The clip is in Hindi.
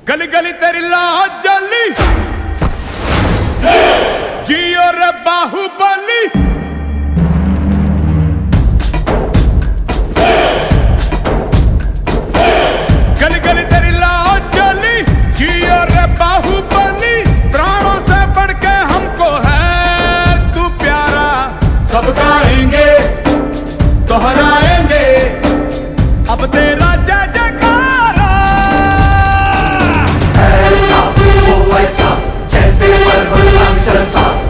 गली गली तेरी लाज जली, जियो रे बाहुबली। गली गली तेरी लाज जली, जियो रे बाहुबली। प्राणों से बढ़ के हमको है तू प्यारा। सब गाएंगे दोहराएंगे अब तेरा जय जयकारा। ऐसा वो वैसा जैसे पर्वत चल सा।